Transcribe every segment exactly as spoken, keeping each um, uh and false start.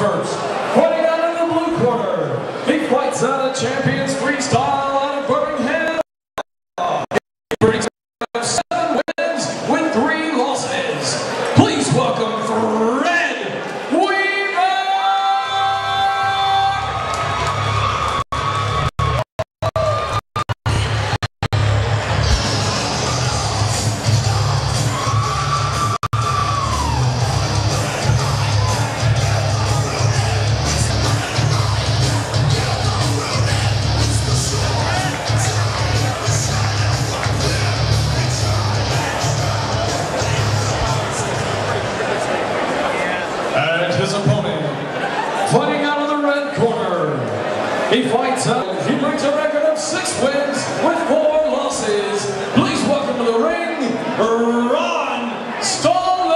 first, fighting out in the blue corner, he fights out of Champions Freestyle out of Birmingham. He brings up seven wins with three losses. Please welcome Fred Weaver! His opponent, fighting out of the red corner, he fights out, he brings a record of six wins with four losses. Please welcome to the ring, Ron Stallings!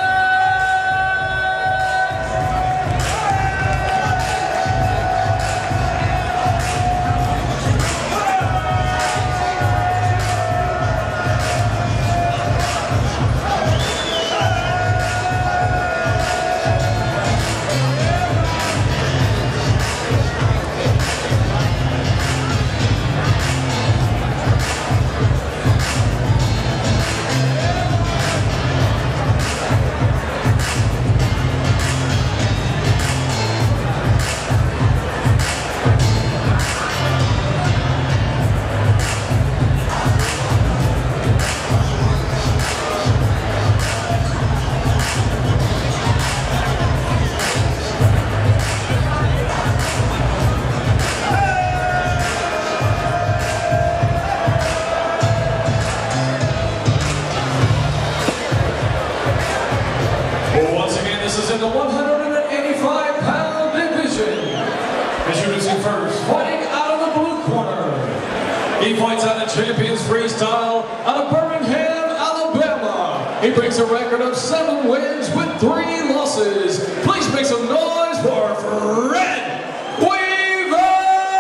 This is in the one hundred eighty-five pound division. Introducing first, fighting out of the blue corner, he fights out of Champions Freestyle out of Birmingham, Alabama. He brings a record of seven wins with three losses. Please make some noise for Fred Weaver!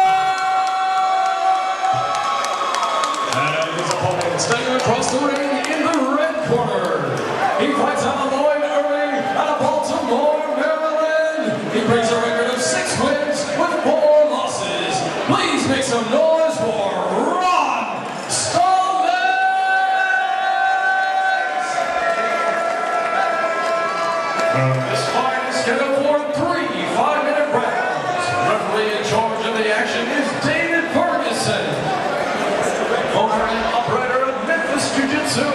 And his opponent, standing across the ring in the red corner, he fights out of Lloyd Irving out of Baltimore, Maryland. He brings a record of six wins with four losses. Please make some noise for Ron Stallings! This fight is scheduled for three five-minute rounds. Referee in charge of the action is David Ferguson. Owner and operator of Memphis Jiu-Jitsu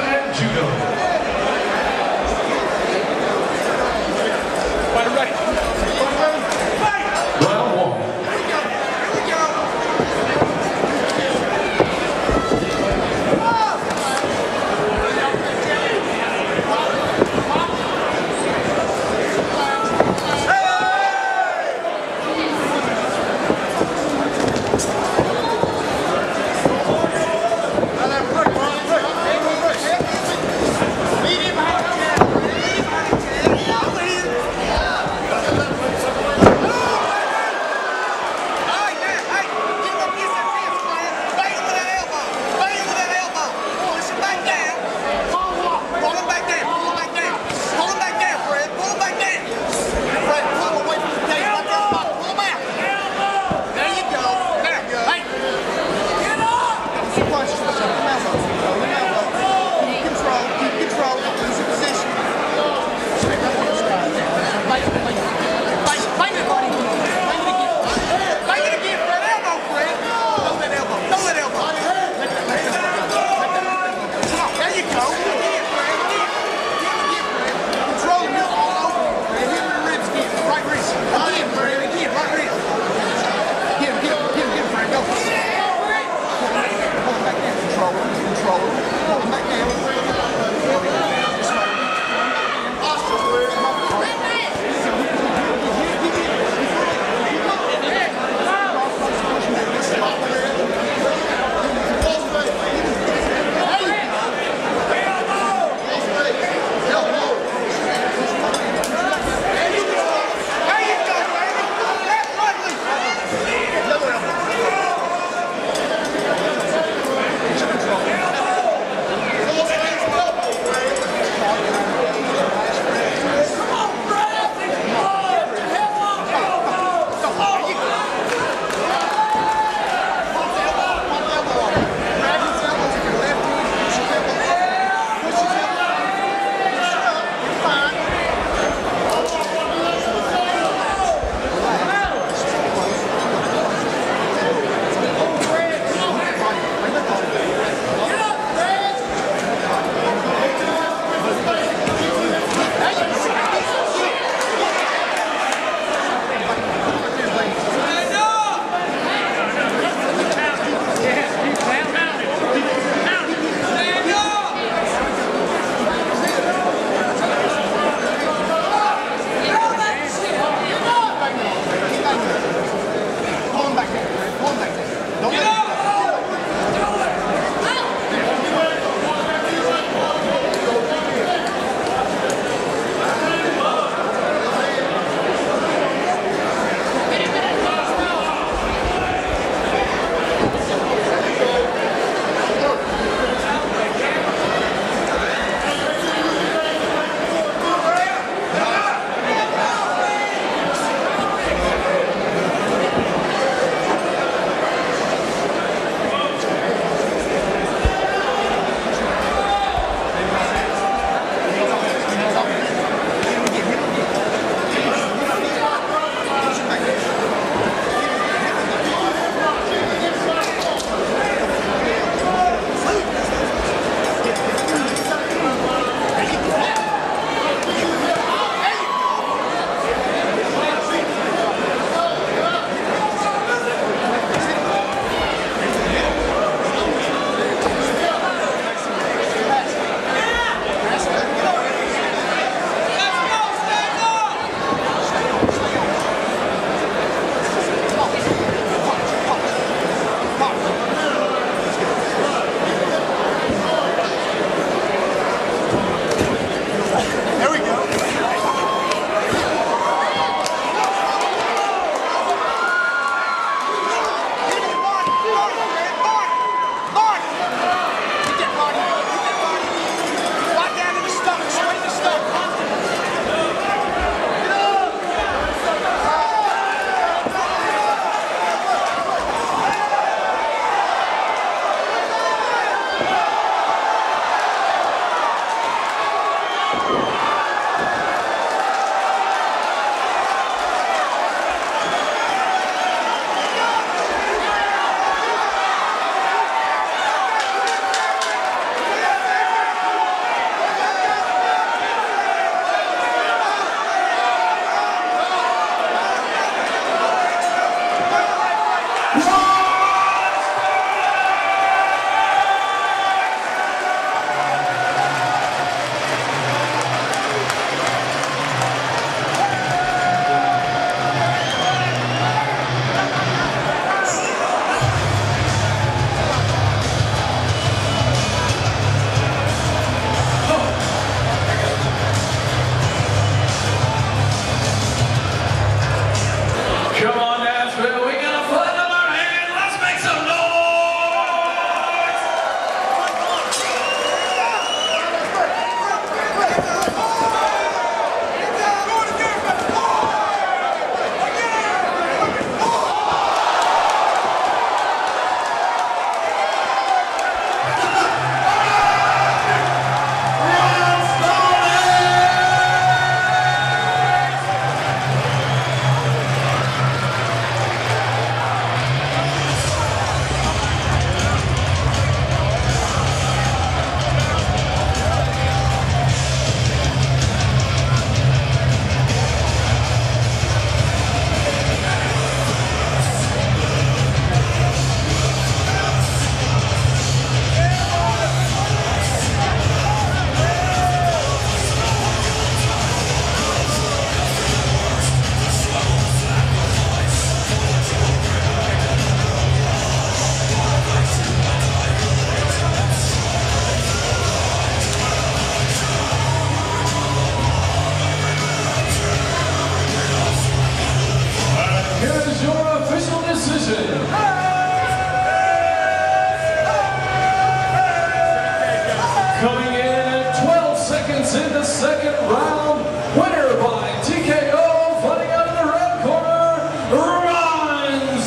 second round winner by T K O, fighting out of the red corner, Ron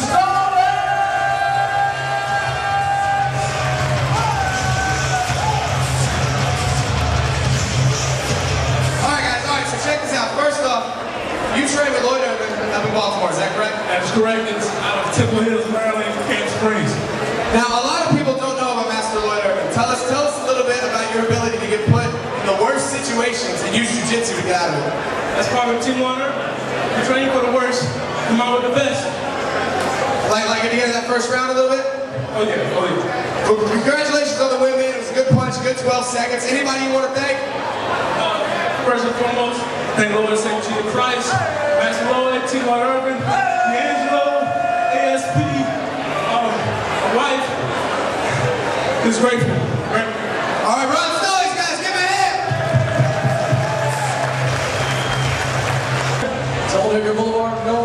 Stallings! Alright guys, alright, so check this out. First off, you train with Lloyd up in Baltimore, is that correct? That's correct. It's out of Temple Hills, Maryland, Camp Springs. Now, a lot of people don't know about Master Lloyd Irvin. Tell us, tell us a little bit about your ability to get put in the worst situations and use jiu-jitsu to get out of it. That's part of Team Honor. We train for the worst, come out with the best. Like, like at the end of that first round a little bit? Oh yeah, oh yeah. Well, congratulations on the win, man. It was a good punch, good twelve seconds. Anybody you want to thank? Uh, first and foremost, thank Lord and Savior Jesus Christ, Master Lloyd, Team Honor Irvin, D'Angelo, A S P, um, my wife. Just grateful. Right? All right, Ron Stallings, guys, give him a hand. It's Old Hickory Boulevard,